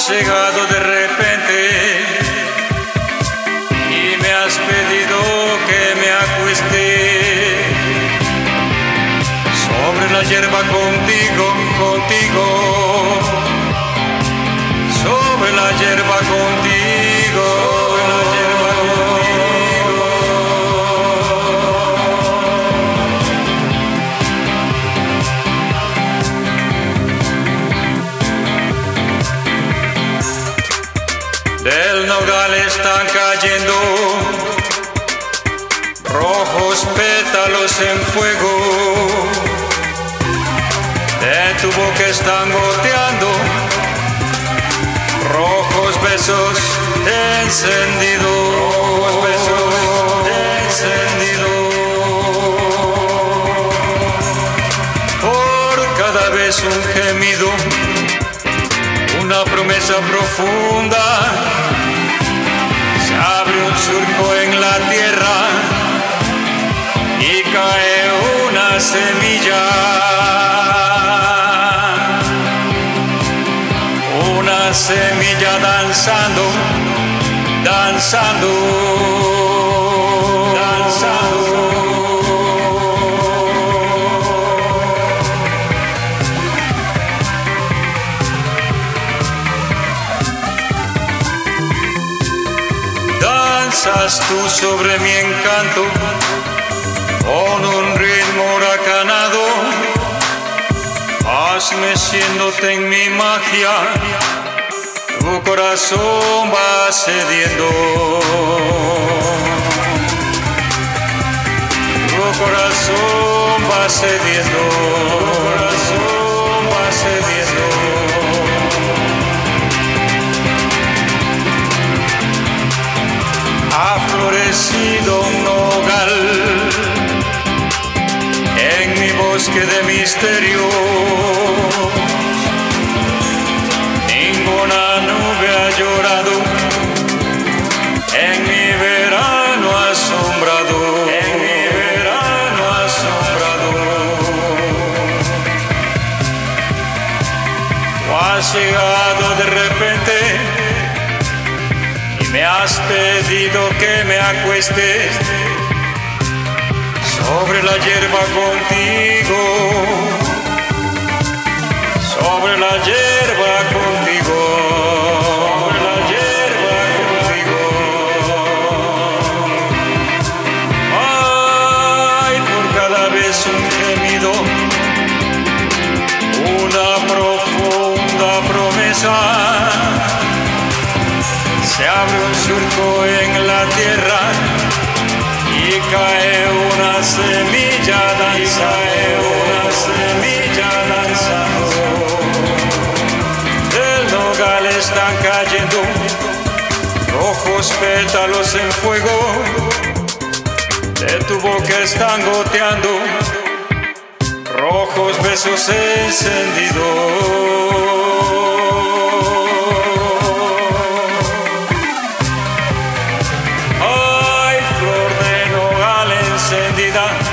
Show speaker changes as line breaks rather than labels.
llegado de repente y me has pedido que me acueste sobre la hierba contigo, sobre la hierba contigo, sobre la hierba contigo. Del nogal están cayendo rojos pétalos en fuego, de tu boca están goteando rojos besos encendidos, rojos besos encendidos. Por cada vez un gemido, una promesa profunda, se abre un surco en la tierra y cae una semilla, una semilla danzando, danzando, danzando. Danzas tú sobre mi encanto con un ritmo huracanado, vas meciéndote en mi magia, tu corazón va cediendo, tu corazón va cediendo, tu corazón va cediendo. Ha florecido un nogal en mi bosque de misterio, ninguna nube ha llorado en mi verano asombrado, en mi verano asombrado. Tú has llegado de repente y me has pedido que me acueste sobre la hierba contigo, sobre la hierba contigo, sobre la hierba contigo. Ay, por cada vez un gemido, una profunda promesa, se abre un surco en la tierra y cae una semilla danzando, una semilla danzando. Del nogal están cayendo rojos pétalos en fuego, de tu boca están goteando rojos besos encendidos. Encendida